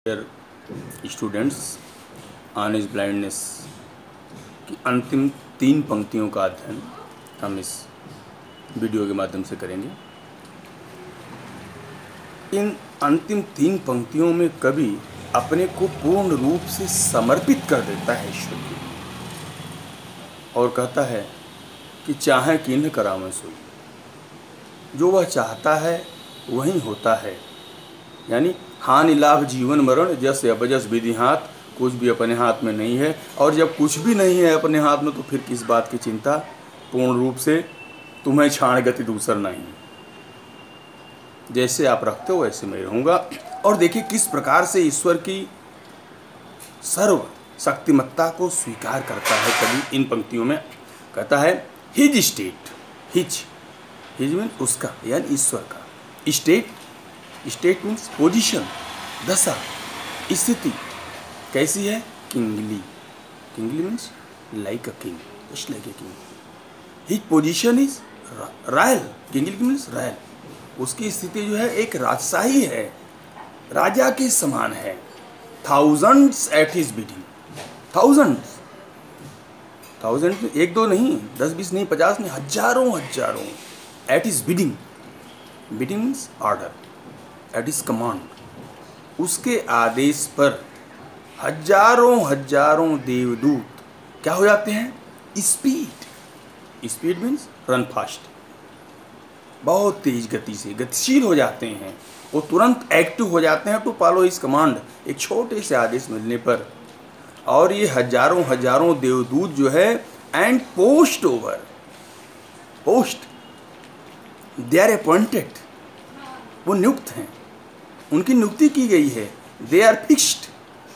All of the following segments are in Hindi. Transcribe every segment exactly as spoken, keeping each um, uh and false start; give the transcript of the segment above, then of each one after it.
Dear students, on his blindness की अंतिम तीन पंक्तियों का अध्ययन हम इस वीडियो के माध्यम से करेंगे। इन अंतिम तीन पंक्तियों में कवि अपने को पूर्ण रूप से समर्पित कर देता है ईश्वर के लिए और कहता है कि चाहे किन्ह करावं सोई, जो वह चाहता है वही होता है। यानी हानि लाभ जीवन मरण जस अपजस विधि हाथ, कुछ भी अपने हाथ में नहीं है। और जब कुछ भी नहीं है अपने हाथ में तो फिर किस बात की चिंता। पूर्ण रूप से तुम्हें क्षण गति दूसर नहीं, जैसे आप रखते हो वैसे मैं रहूँगा। और देखिए किस प्रकार से ईश्वर की सर्व शक्तिमत्ता को स्वीकार करता है कवि इन पंक्तियों में। कहता है his state, his his mean उसका, यानी ईश्वर का स्टेट। स्टेट मीन्स पोजीशन, दशा, स्थिति कैसी है? Kingly. Kingly means like a king, just like a king. His position is royal. Kingly means royal. उसकी स्थिति जो है एक राजशाही है, राजा के समान है। Thousands at his bidding, thousands, thousand एक दो नहीं, दस बीस नहीं, पचास नहीं, हजारों हजारों। At his bidding, bidding means order, at his command, उसके आदेश पर हजारों हजारों देवदूत क्या हो जाते हैं? Speed. Speed means run fast, बहुत तेज गति से गतिशील हो जाते हैं। वो तुरंत एक्टिव हो जाते हैं टू फॉलो इस कमांड, एक छोटे से आदेश मिलने पर। और ये हजारों हजारों देवदूत जो है and post over, post they are appointed, वो नियुक्त हैं, उनकी नियुक्ति की गई है। दे आर फिक्स्ड,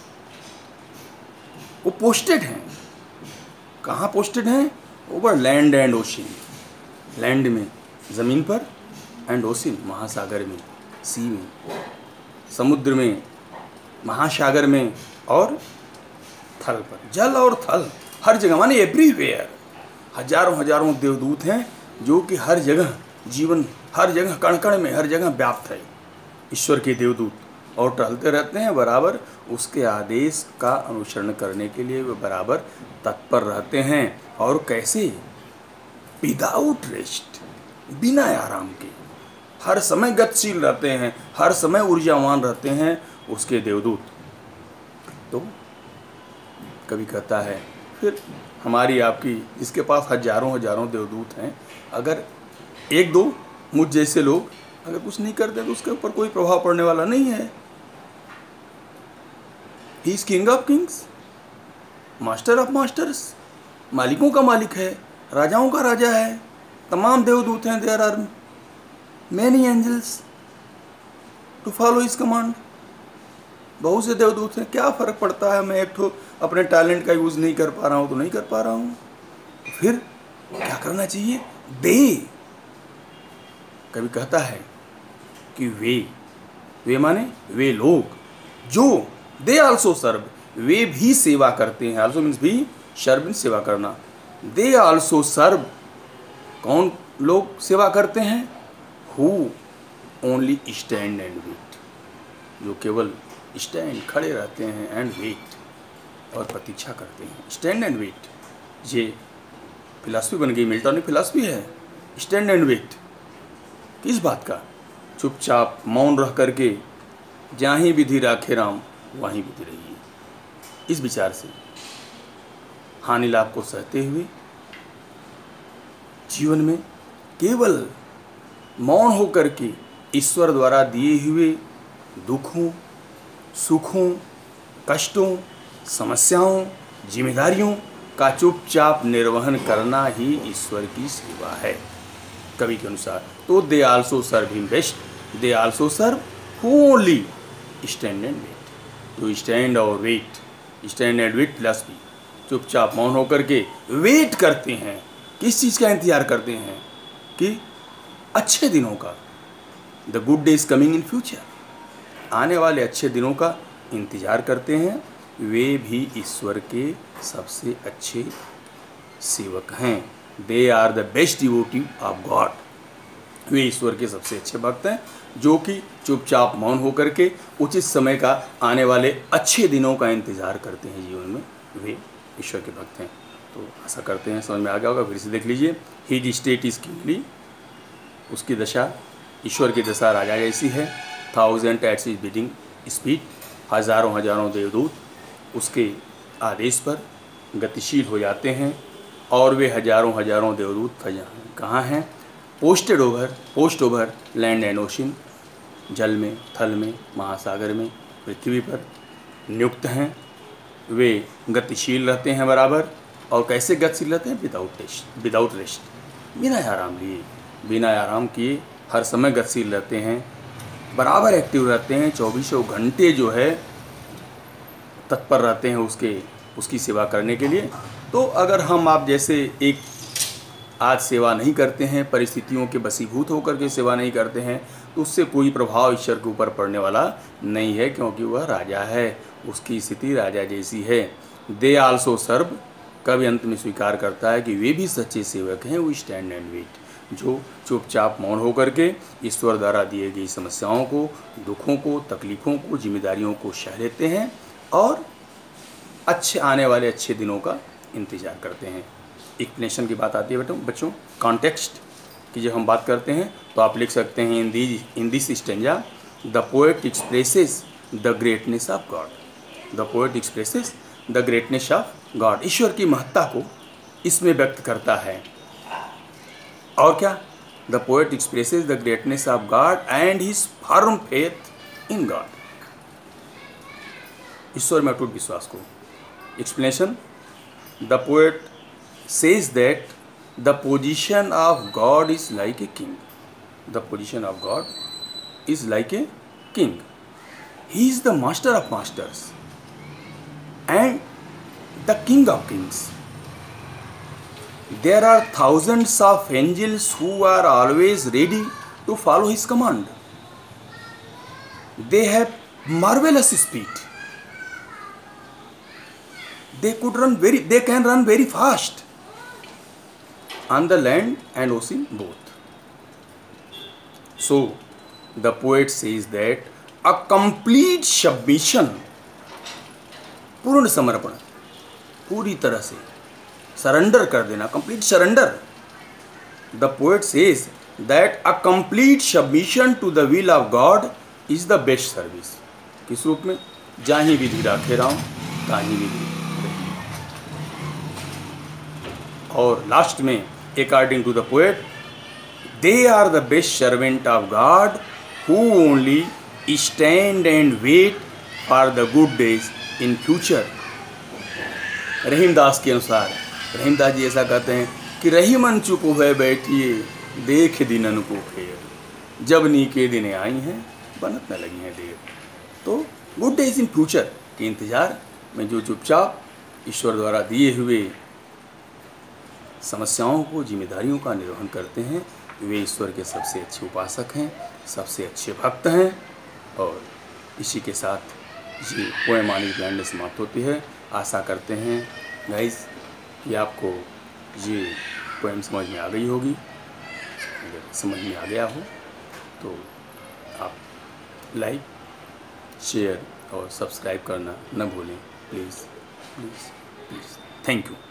वो पोस्टेड हैं। कहाँ पोस्टेड हैं? Over land and ocean, land में ज़मीन पर, एंड ओशन महासागर में, सी में, समुद्र में, महासागर में, और थल पर, जल और थल, हर जगह, माने एवरीवेयर। हजारों हजारों देवदूत हैं जो कि हर जगह जीवन, हर जगह कण कण में, हर जगह व्याप्त है ईश्वर के देवदूत, और टहलते रहते हैं बराबर। उसके आदेश का अनुसरण करने के लिए वे बराबर तत्पर रहते हैं। और कैसे? विदाउट रेस्ट, बिना आराम के, हर समय गतिशील रहते हैं, हर समय ऊर्जावान रहते हैं उसके देवदूत। तो कभी कहता है फिर हमारी आपकी, जिसके पास हजारों हजारों देवदूत हैं, अगर एक दो मुझ जैसे लोग अगर कुछ नहीं करते तो उसके ऊपर कोई प्रभाव पड़ने वाला नहीं है। He is king of kings, master of masters, मालिकों का मालिक है, राजाओं का राजा है। तमाम देवदूत हैं, there are many angels to follow his command. बहुत से देवदूत हैं, क्या फ़र्क पड़ता है? मैं एक ठो अपने टैलेंट का यूज़ नहीं कर पा रहा हूँ तो नहीं कर पा रहा हूँ, तो फिर क्या करना चाहिए? दे, कभी कहता है कि वे, वे माने वे लोग जो, दे आल्सो सर्व, वे भी सेवा करते हैं। आल्सो मीन्स भी, सर्व मीन्स सेवा करना। दे आल्सो सर्व, कौन लोग सेवा करते हैं? Who only stand and wait, जो केवल स्टैंड, खड़े रहते हैं, एंड वेट, और प्रतीक्षा करते हैं। स्टैंड एंड वेट, ये फिलॉसफी बन गई, मिल्टन की फिलॉसफी है। स्टैंड एंड वेट किस बात का? चुपचाप मौन रह करके, जहाँ विधि राखे राम वहीं विधि रहिए। इस विचार से हानि लाभ को सहते हुए जीवन में केवल मौन होकर के ईश्वर द्वारा दिए हुए दुखों, सुखों, कष्टों, समस्याओं, जिम्मेदारियों का चुपचाप निर्वहन करना ही ईश्वर की सेवा है कवि के अनुसार। तो they also serve him best, they also serve who only stand and wait, to stand और wait, stand and wait philosophy, चुपचाप मौन होकर के वेट करते हैं। किस चीज़ का इंतजार करते हैं? कि अच्छे दिनों का, the good days coming in future, आने वाले अच्छे दिनों का इंतजार करते हैं। वे भी ईश्वर के सबसे अच्छे सेवक हैं। They are the best devotee of God, वे ईश्वर के सबसे अच्छे भक्त हैं। जो कि चुपचाप मौन होकर के उचित समय का आने वाले अच्छे दिनों का इंतज़ार करते हैं जीवन में, वे ईश्वर के भक्त हैं। तो ऐसा करते हैं, समझ में आ गया होगा, फिर से देख लीजिए। हिज स्टेट इज किंगली, उसकी दशा ईश्वर की दशा राजा जैसी है। Thousand at his bidding speed, हज़ारों हज़ारों देवदूत उसके आदेश पर गतिशील हो जाते हैं, और वे हज़ारों हज़ारों देवदूत कहाँ हैं? Posted over post over land and ocean, जल में, थल में, महासागर में, पृथ्वी पर नियुक्त हैं। वे गतिशील रहते हैं बराबर, और कैसे गतिशील रहते हैं? विदाउट रेस्ट विदाउट रेस्ट बिना आराम लिए, बिना आराम किए हर समय गतिशील रहते हैं, बराबर एक्टिव रहते हैं, चौबीसों घंटे जो है तत्पर रहते हैं उसके उसकी सेवा करने के लिए। तो अगर हम आप जैसे एक आज सेवा नहीं करते हैं, परिस्थितियों के वशीभूत होकर के सेवा नहीं करते हैं, तो उससे कोई प्रभाव ईश्वर के ऊपर पड़ने वाला नहीं है, क्योंकि वह राजा है, उसकी स्थिति राजा जैसी है। दे आल्सो सर्व, कभी अंत में स्वीकार करता है कि वे भी सच्चे सेवक हैं, वो स्टैंड एंड वेट, जो चुपचाप मौन होकर के ईश्वर द्वारा दिए गई समस्याओं को, दुखों को, तकलीफ़ों को, जिम्मेदारियों को सह लेते हैं और अच्छे आने वाले अच्छे दिनों का इंतज़ार करते हैं। एक्सप्लेनेशन की बात आती है बेटों बच्चों, कॉन्टेक्स्ट की जब हम बात करते हैं तो आप लिख सकते हैं in the in this stanza the poet expresses the greatness of God. The poet expresses the greatness of God, ईश्वर की महत्ता को इसमें व्यक्त करता है। और क्या? The poet expresses the greatness of God and his firm faith in God, ईश्वर में अटूट विश्वास को। Explanation, the poet says that the position of God is like a king. The position of God is like a king. He is the master of masters and the king of kings. There are thousands of angels who are always ready to follow his command. They have marvelous speed. They could run very, they can run very fast on the land and ocean both. So the poet says that a complete submission, पूर्ण समर्पण, पूरी तरह से सरेंडर कर देना, complete surrender. The poet says that a complete submission to the will of God is the best service. किस रूप में? जाहि विधि राखे राम ताहि विधि। और लास्ट में according to the poet, they are the best servant of God who only stand and wait for the good days in future. Rahimdas के अनुसार, रहीमदास जी ऐसा कहते हैं कि रही मन चुप हुए बैठिए देख दिनन को फेर, जब नीके दिने आई हैं बनत न लगी हैं देर। तो गुड डेज इन फ्यूचर के इंतज़ार में जो चुपचाप ईश्वर द्वारा दिए हुए समस्याओं को, जिम्मेदारियों का निर्वहन करते हैं, वे ईश्वर के सबसे अच्छे उपासक हैं, सबसे अच्छे भक्त हैं। और इसी के साथ ये पोएम आनी प्लान समाप्त होती है। आशा करते हैं गाइस कि आपको ये पोएम समझ में आ गई होगी। अगर समझ में आ गया हो तो आप लाइक, शेयर और सब्सक्राइब करना न भूलें, please please please. Thank you.